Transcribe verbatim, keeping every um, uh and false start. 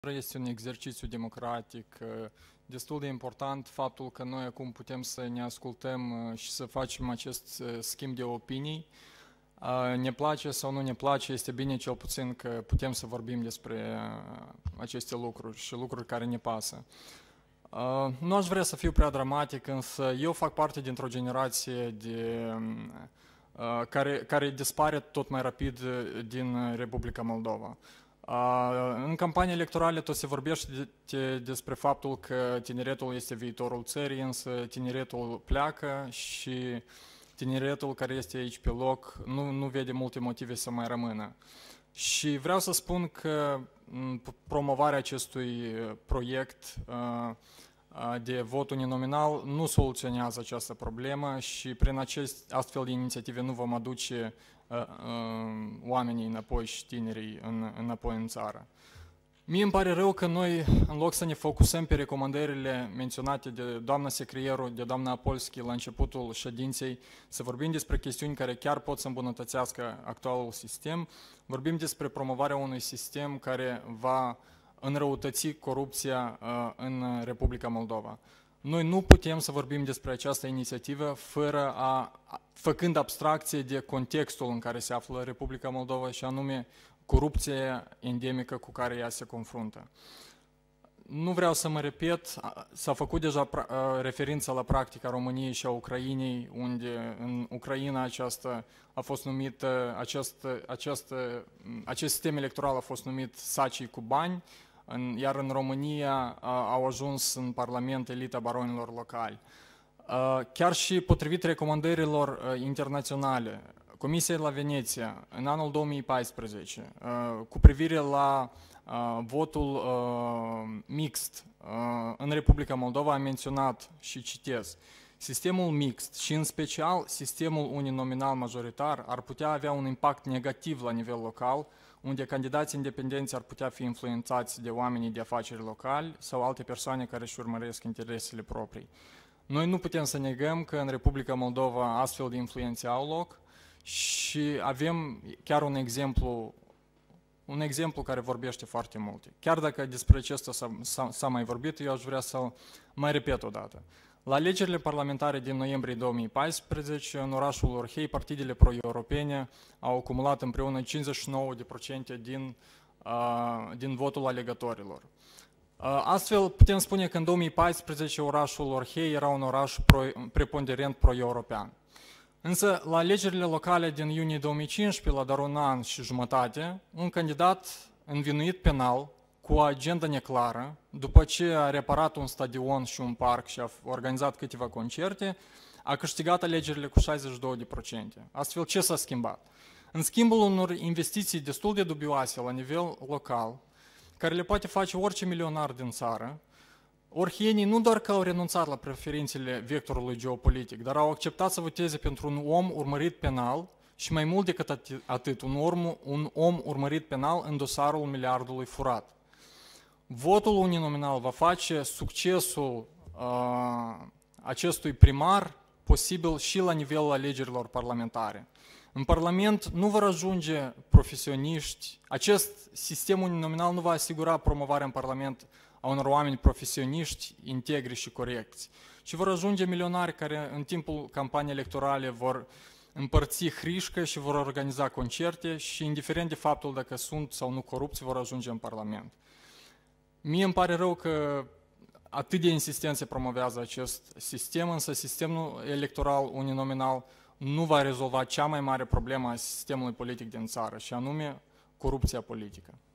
Este un exercițiu democratic destul de important faptul că noi acum putem să ne ascultăm și să facem acest schimb de opinii. Ne place sau nu ne place, este bine cel puțin că putem să vorbim despre aceste lucruri și lucruri care ne pasă. Nu aș vrea să fiu prea dramatic, însă eu fac parte dintr-o generație de, care, care dispare tot mai rapid din Republica Moldova. În campania electorală tot se vorbește de, despre faptul că tineretul este viitorul țării, însă tineretul pleacă și tineretul care este aici pe loc nu, nu vede multe motive să mai rămână. Și vreau să spun că promovarea acestui proiect de vot uninominal nu soluționează această problemă și prin acest astfel de inițiative nu vom aduce oamenii înapoi și tinerii în, înapoi în țară. Mie îmi pare rău că noi, în loc să ne focusăm pe recomandările menționate de doamna Secrieru, de doamna Apolski la începutul ședinței, să vorbim despre chestiuni care chiar pot să îmbunătățească actualul sistem, vorbim despre promovarea unui sistem care va înrăutăți corupția în Republica Moldova. Noi nu putem să vorbim despre această inițiativă fără a, făcând abstracție de contextul în care se află Republica Moldova și anume corupția endemică cu care ea se confruntă. Nu vreau să mă repet, s-a făcut deja referință la practica României și a Ucrainei, unde în Ucraina aceasta a fost numită, această, această, acest sistem electoral a fost numit sacii cu bani, iar în România au ajuns în Parlament elita baronilor locali. Chiar și potrivit recomandărilor internaționale, Comisia la Veneția, în anul două mii paisprezece, cu privire la votul mixt în Republica Moldova, a menționat, și citez, sistemul mixt și în special sistemul uninominal majoritar ar putea avea un impact negativ la nivel local, unde candidații independenți ar putea fi influențați de oamenii de afaceri locali sau alte persoane care își urmăresc interesele proprii. Noi nu putem să negăm că în Republica Moldova astfel de influențe au loc și avem chiar un exemplu, un exemplu care vorbește foarte multe. Chiar dacă despre acesta s-a mai vorbit, eu aș vrea să mai repet o dată. La alegerile parlamentare din noiembrie două mii paisprezece, în orașul Orhei, partidele pro-europene au acumulat împreună cincizeci și nouă la sută din, uh, din votul alegătorilor. Uh, astfel, putem spune că în două mii paisprezece orașul Orhei era un oraș pro, preponderent pro-european. Însă, la alegerile locale din iunie două mii cincisprezece, la doar un an și jumătate, un candidat învinuit penal, cu o agendă neclară, după ce a reparat un stadion și un parc și a organizat câteva concerte, a câștigat alegerile cu șaizeci și două la sută. Astfel, ce s-a schimbat? În schimbul unor investiții destul de dubioase la nivel local, care le poate face orice milionar din țară, orhienii nu doar că au renunțat la preferințele vectorului geopolitic, dar au acceptat să voteze pentru un om urmărit penal și mai mult decât atât, un om, un om urmărit penal în dosarul miliardului furat. Votul uninominal va face succesul uh, acestui primar posibil și la nivelul alegerilor parlamentare. În Parlament nu vor ajunge profesioniști, acest sistem uninominal nu va asigura promovarea în Parlament a unor oameni profesioniști, integri și corecți, ci vor ajunge milionari care în timpul campaniei electorale vor împărți hrișcă și vor organiza concerte și, indiferent de faptul dacă sunt sau nu corupți, vor ajunge în Parlament. Mie îmi pare rău că atât de insistent se promovează acest sistem, însă sistemul electoral uninominal nu va rezolva cea mai mare problemă a sistemului politic din țară, și anume corupția politică.